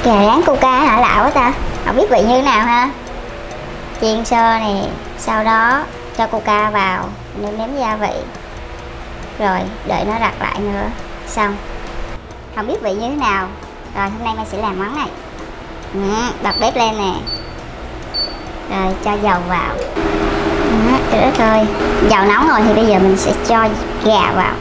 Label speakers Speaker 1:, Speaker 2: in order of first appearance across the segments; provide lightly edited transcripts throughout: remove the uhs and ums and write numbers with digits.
Speaker 1: Gà rán Cuca hả? Lạ quá ta. Không biết vị như thế nào ha. Chiên sơ nè, sau đó cho Cuca vào, nếm gia vị, rồi đợi nó đặt lại nữa, xong. Không biết vị như thế nào. Rồi hôm nay Mai sẽ làm món này. Bật bếp lên nè, rồi cho dầu vào. Đó thôi. Dầu nóng rồi thì bây giờ mình sẽ cho gà vào.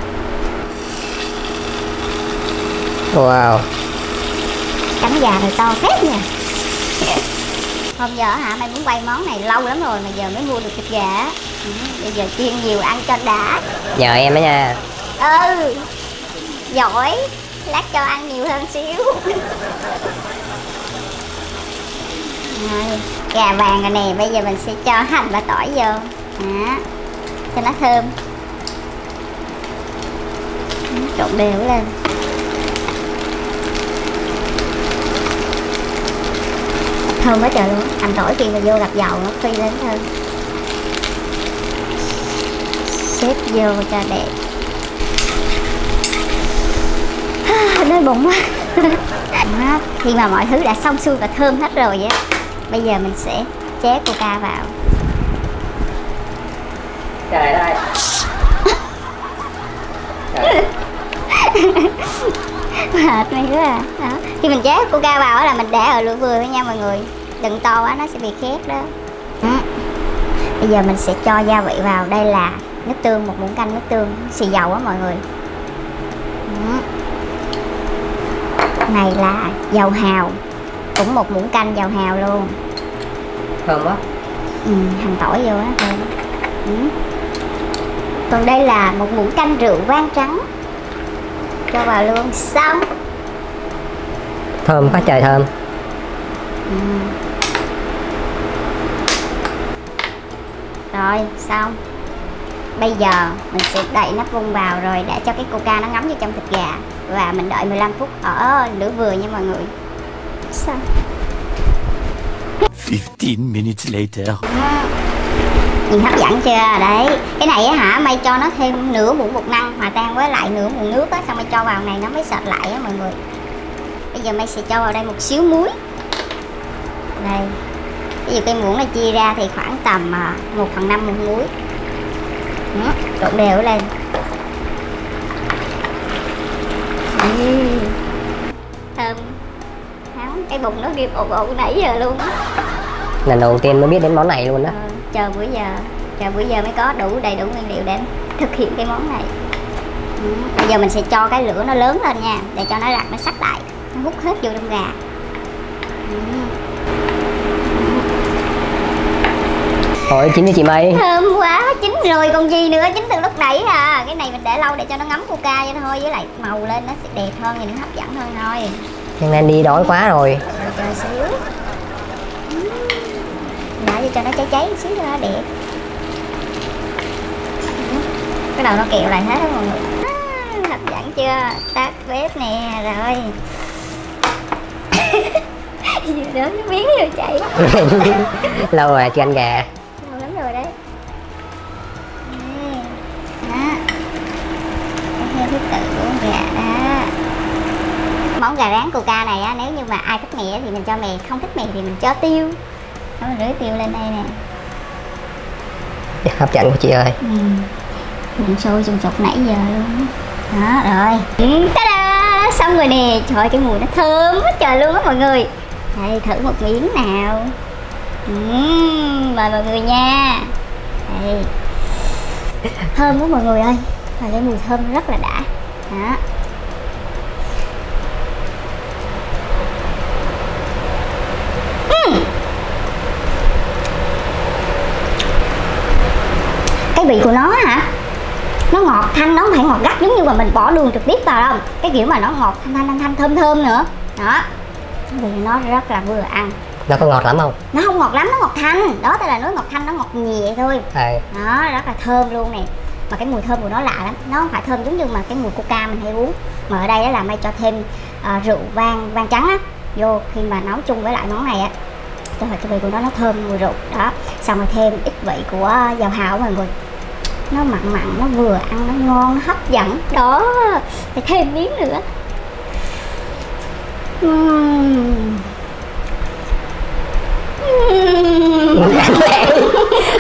Speaker 2: Wow,
Speaker 1: Cánh gà này to phết nha. Hôm giờ hả, Mai muốn quay món này lâu lắm rồi mà giờ mới mua được thịt gà. Bây giờ chiên nhiều ăn cho đã.
Speaker 2: nhờ em đó nha.
Speaker 1: Giỏi. Lát cho ăn nhiều hơn xíu. Rồi, gà vàng rồi nè, bây giờ mình sẽ cho hành và tỏi vô. Đó, cho nó thơm. Trộn đều lên. Thơm quá trời luôn. Hành tỏi khi mà vô gặp dầu nó phi lên hơn. Xếp vô cho đẹp. Đói bụng quá. Đó, khi mà mọi thứ đã xong xuôi và thơm hết rồi vậy, bây giờ mình sẽ chế Cuca vào.
Speaker 2: Trời ơi.
Speaker 1: Mệt mày quá à. Đó. Khi mình chế Cuca vào là mình để ở lửa vừa nha mọi người, đừng to quá nó sẽ bị khét đó. Bây giờ mình sẽ cho gia vị vào. Đây là nước tương, một muỗng canh nước tương xì dầu á mọi người. Này là dầu hào, cũng một muỗng canh dầu hào luôn.
Speaker 2: Thơm quá.
Speaker 1: Hành tỏi vô á thơm. Còn đây là một muỗng canh rượu vang trắng, cho vào luôn, xong.
Speaker 2: Thơm quá trời thơm.
Speaker 1: Rồi xong. Bây giờ mình sẽ đậy nắp vung vào rồi để cho cái Cuca nó ngấm vô trong thịt gà. Và mình đợi 15 phút ở lửa vừa nha mọi người. Xong.
Speaker 3: 15 minutes later.
Speaker 1: Nhìn hấp dẫn chưa? Đấy. Cái này á hả, Mai cho nó thêm nửa muỗng bột năng hòa tan với lại nửa muỗng nước á, xong Mai cho vào này nó mới sệt lại á mọi người. Bây giờ Mai sẽ cho vào đây một xíu muối. Đây. Bây giờ cái muỗng này chia ra thì khoảng tầm 1/5 muỗng muối. Trộn đều lên. Thơm. Hắn cái bụng nó kêu ồ nãy giờ luôn.
Speaker 2: Lần đầu tiên mới biết đến món này luôn đó.
Speaker 1: Chờ bữa giờ mới có đầy đủ nguyên liệu để thực hiện cái món này. Bây giờ mình sẽ cho cái lửa nó lớn lên nha, để cho nó rạc, nó sắc lại, nó hút hết vô trong gà.
Speaker 2: Thôi chín cho chị Mây.
Speaker 1: Thơm quá, chín rồi còn gì nữa, chín từ lúc nãy à. Cái này mình để lâu để cho nó ngấm Cuca cho thôi, với lại màu lên nó sẽ đẹp hơn, nhìn nó hấp dẫn hơn thôi.
Speaker 2: Nhưng nên đi đói quá rồi.
Speaker 1: Chờ xíu. Để cho nó cháy một xíu cho nó đẹp. Cái đầu nó kẹo lại hết đó mọi người. Hấp dẫn chưa? Tắt bếp nè, rồi. Vừa đó nó biến vô chạy.
Speaker 2: Lâu rồi chưa ăn gà.
Speaker 1: Lâu lắm rồi đấy. Đó. Theo thứ tự của gà đó. Món gà rán Cuca này á, nếu như mà ai thích mè thì mình cho mè, không thích mè thì mình cho tiêu. Đó, mình rưới tiêu lên đây nè.
Speaker 2: Hấp dẫn của chị ơi.
Speaker 1: Bụng sôi sùng sục nãy giờ luôn. Đó rồi. Ta-da! Xong rồi nè. Trời ơi, cái mùi nó thơm quá trời luôn á mọi người. Đây, thử một miếng nào. Mời mọi người nha. Đây. Thơm quá mọi người ơi. Và cái mùi thơm rất là đã. Đó. Cái vị của nó hả, nó ngọt thanh, nó không phải ngọt gắt giống như mà mình bỏ đường trực tiếp vào đâu. Cái kiểu mà nó ngọt thanh thơm thơm nữa đó. Vì nó rất là vừa ăn.
Speaker 2: Nó có ngọt lắm không?
Speaker 1: Nó không ngọt lắm, nó ngọt thanh đó, tức là nó ngọt thanh, nó ngọt nhẹ thôi. Đó, rất là thơm luôn nè. Mà cái mùi thơm của nó lạ lắm, nó không phải thơm giống như mà cái mùi Cuca mình hay uống. Mà ở đây đó là Mai cho thêm rượu vang trắng á vô khi mà nấu chung với lại món này á. Cho cái vị của nó thơm mùi rượu đó. Xong rồi thêm ít vị của dầu hào mọi người. Nó mặn mặn, nó vừa ăn, nó ngon, nó hấp dẫn đó. Phải thêm miếng nữa.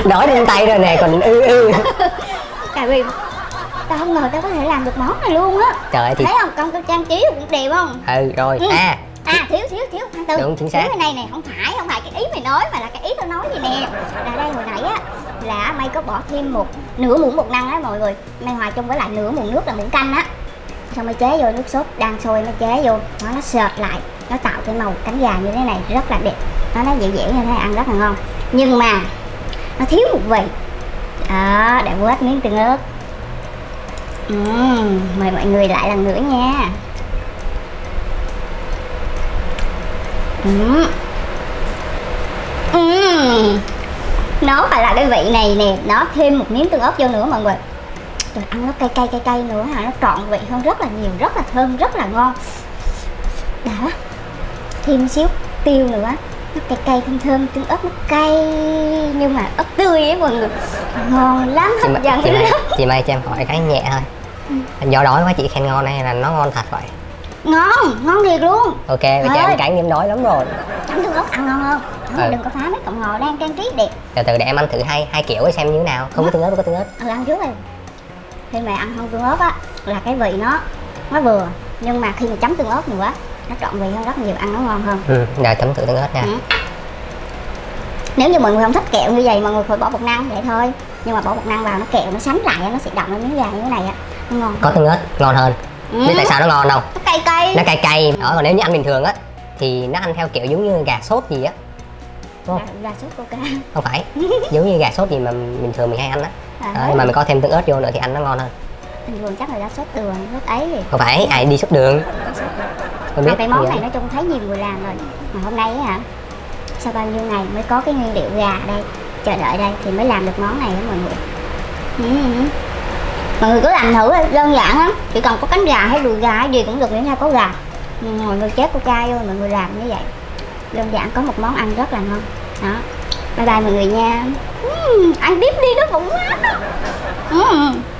Speaker 2: Đói đến tay rồi nè, còn
Speaker 1: Tại vì tao không ngờ tao có thể làm được món này luôn á.
Speaker 2: Trời ơi thì
Speaker 1: Thấy không, con tao trang trí cũng đẹp không?
Speaker 2: rồi.
Speaker 1: Thiếu thằng Tư.
Speaker 2: Đúng, chính xác.
Speaker 1: Cái này không phải cái ý mày nói, mà là cái ý tao nói gì nè. Là đây hồi nãy á, là mày có bỏ thêm nửa muỗng bột năng á mọi người. Mày hòa chung với lại nửa muỗng nước là muỗng canh á. Xong mày chế vô nước sốt đang sôi, mày chế vô nó sệt lại, nó tạo cái màu cánh gà như thế này rất là đẹp. Nó dẻo dẻo như thế này, ăn rất là ngon. Nhưng mà nó thiếu một vị. Đó, để quét miếng tương ớt. Mời mọi người lại lần nữa nha. Nó phải là cái vị này nè, nó thêm một miếng tương ớt vô nữa mọi người. Rồi ăn nó cay nữa hả, nó trọn vị hơn rất là nhiều, rất là thơm, rất là ngon. Đó, thêm xíu tiêu nữa, nó cay thơm, tương ớt nó cay nhưng mà ớt tươi ấy mọi người, ngon lắm, hấp dẫn lắm.
Speaker 2: Chị Mai cho em hỏi cái nhẹ thôi. Do đói quá chị khen ngon hay là nó ngon thật vậy?
Speaker 1: Ngon thiệt luôn.
Speaker 2: Ok, vậy chị ăn cánh em đói lắm rồi.
Speaker 1: Chấm tương ớt ăn ngon hơn. Đừng có phá mấy cọng ngò đang trang trí đẹp.
Speaker 2: Từ từ để em ăn thử hai kiểu xem như thế nào. Không có tương ớt, có tương ớt.
Speaker 1: Ăn trước rồi. Khi mà ăn không tương ớt á là cái vị nó vừa, nhưng mà khi mà chấm tương ớt nữa nó trọn vị hơn rất nhiều, ăn nó ngon hơn.
Speaker 2: Rồi chấm thử tương ớt nha.
Speaker 1: Nếu như mọi người không thích kẹo như vậy mọi người phải bỏ bột năng vậy thôi, nhưng mà bỏ bột năng vào nó kẹo nó sánh lại, nó sẽ đọng lên miếng gà như thế này á, nó ngon.
Speaker 2: Có tương ớt ngon hơn. Biết tại sao nó ngon đâu?
Speaker 1: Nó cay.
Speaker 2: Nó cay. Đó, còn nếu như ăn bình thường á thì nó ăn theo kiểu giống như gà sốt gì á. Đúng không?
Speaker 1: Gà sốt Coca.
Speaker 2: Không phải. Giống như gà sốt gì mà bình thường mình hay ăn á. Nhưng mà mình có thêm tương ớt vô nữa thì ăn nó ngon hơn.
Speaker 1: Bình thường chắc là gà sốt đường, sốt ấy gì.
Speaker 2: Không phải, ai đi sốt đường.
Speaker 1: Không biết. Cái món này nói chung thấy nhiều người làm rồi. Mà hôm nay á hả, sau bao nhiêu ngày mới có cái nguyên liệu gà đây, chờ đợi đây thì mới làm được món này đó mọi người. Mọi người cứ làm thử, đơn giản lắm, chỉ cần có cánh gà hay đùi gà hay gì cũng được, miễn sao có gà. Mọi người chế Coca vô, mọi người làm như vậy, đơn giản có một món ăn rất là ngon. Đó, bye bye mọi người nha. Ăn tiếp đi, nó bụng quá.